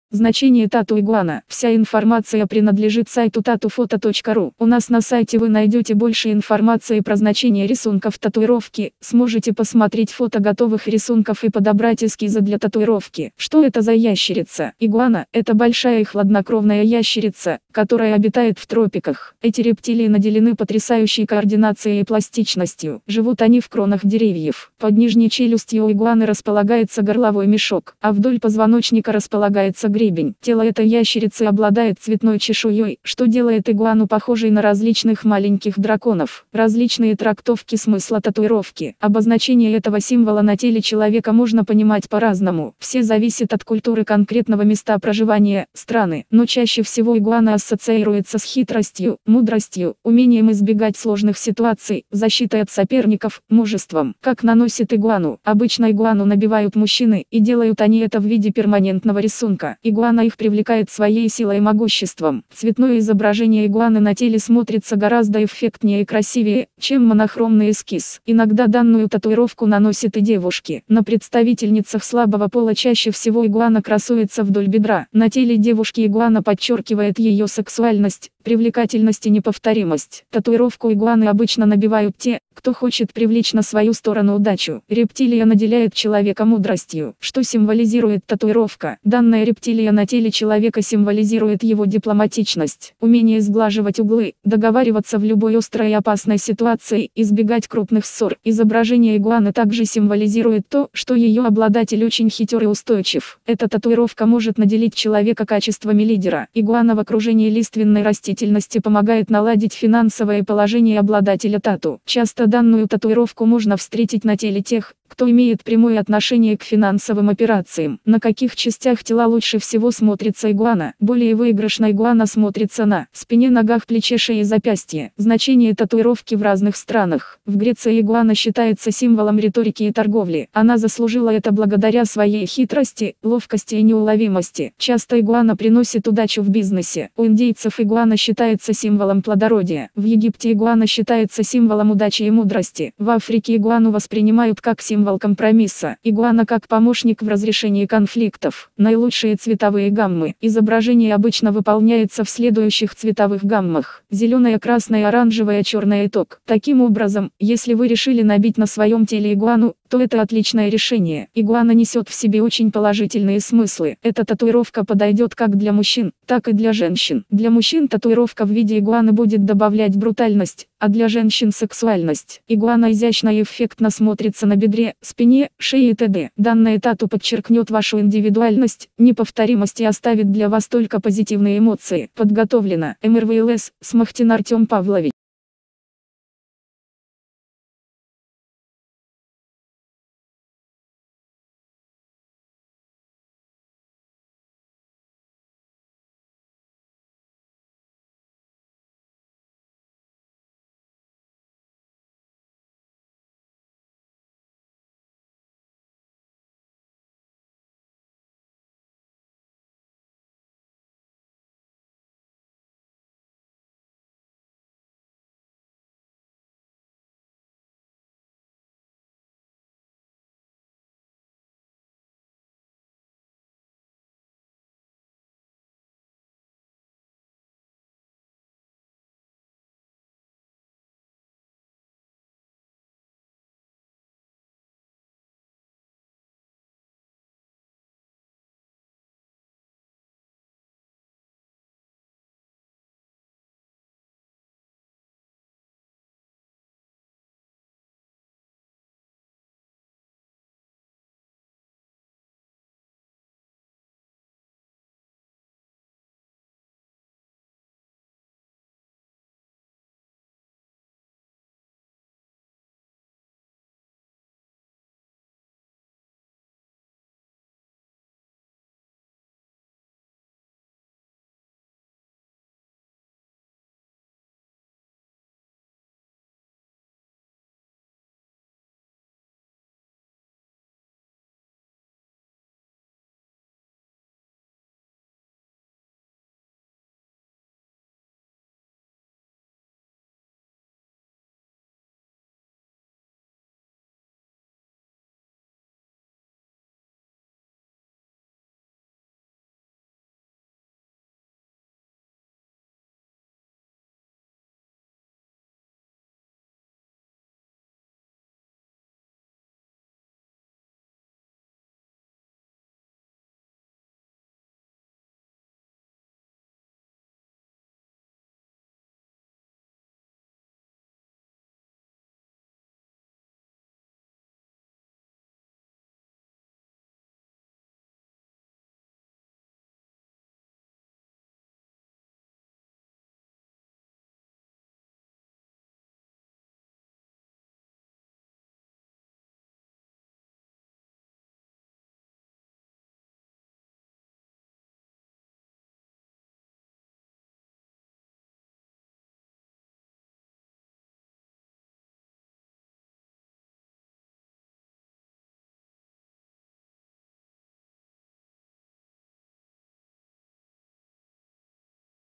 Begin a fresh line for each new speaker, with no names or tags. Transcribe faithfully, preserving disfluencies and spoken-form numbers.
Значение тату игуана. Вся информация принадлежит сайту татуфото точка ру. У нас на сайте вы найдете больше информации про значение рисунков татуировки, сможете посмотреть фото готовых рисунков и подобрать эскизы для татуировки. Что это за ящерица? Игуана – это большая и хладнокровная ящерица, которая обитает в тропиках. Эти рептилии наделены потрясающей координацией и пластичностью. Живут они в кронах деревьев. Под нижней челюстью у игуаны располагается горловой мешок, а вдоль позвоночника располагается гребень. Тело этой ящерицы обладает цветной чешуей, что делает игуану похожей на различных маленьких драконов. Различные трактовки смысла татуировки. Обозначение этого символа на теле человека можно понимать по-разному. Все зависит от культуры конкретного места проживания, страны. Но чаще всего игуана ассоциируется с хитростью, мудростью, умением избегать сложных ситуаций, защитой от соперников, мужеством. Как наносит игуану? Обычно игуану набивают мужчины, и делают они это в виде перманентного рисунка. Игуана их привлекает своей силой и могуществом. Цветное изображение игуаны на теле смотрится гораздо эффектнее и красивее, чем монохромный эскиз. Иногда данную татуировку наносят и девушки. На представительницах слабого пола чаще всего игуана красуется вдоль бедра. На теле девушки игуана подчеркивает ее сексуальность, привлекательность и неповторимость. Татуировку игуаны обычно набивают те, кто хочет привлечь на свою сторону удачу. Рептилия наделяет человека мудростью. Что символизирует татуировка? Данная рептилия на теле человека символизирует его дипломатичность, умение сглаживать углы, договариваться в любой острой и опасной ситуации, избегать крупных ссор. Изображение игуаны также символизирует то, что ее обладатель очень хитер и устойчив. Эта татуировка может наделить человека качествами лидера. Игуана в окружении лиственной растительности помогает наладить финансовое положение обладателя тату. Часто данную татуировку можно встретить на теле тех, кто имеет прямое отношение к финансовым операциям. На каких частях тела лучше всего смотрится игуана? Более выигрышно игуана смотрится на спине, ногах, плече, шее и запястье. Значение татуировки в разных странах. В Греции игуана считается символом риторики и торговли. Она заслужила это благодаря своей хитрости, ловкости и неуловимости. Часто игуана приносит удачу в бизнесе. У индейцев игуана считается символом плодородия. В Египте игуана считается символом удачи и мудрости. В Африке игуану воспринимают как символ Символ компромисса. Игуана как помощник в разрешении конфликтов. Наилучшие цветовые гаммы. Изображение обычно выполняется в следующих цветовых гаммах: зеленая, красная, оранжевая, черная и ток. Таким образом, если вы решили набить на своем теле игуану, то это отличное решение. Игуана несет в себе очень положительные смыслы. Эта татуировка подойдет как для мужчин, так и для женщин. Для мужчин татуировка в виде игуаны будет добавлять брутальность, а для женщин сексуальность. Игуана изящно и эффектно смотрится на бедре, спине, шее и т.д. Данная тату подчеркнет вашу индивидуальность, неповторимость и оставит для вас только позитивные эмоции. Подготовлено. эм эр вэ эл эс, Смахтин Артем Павлович.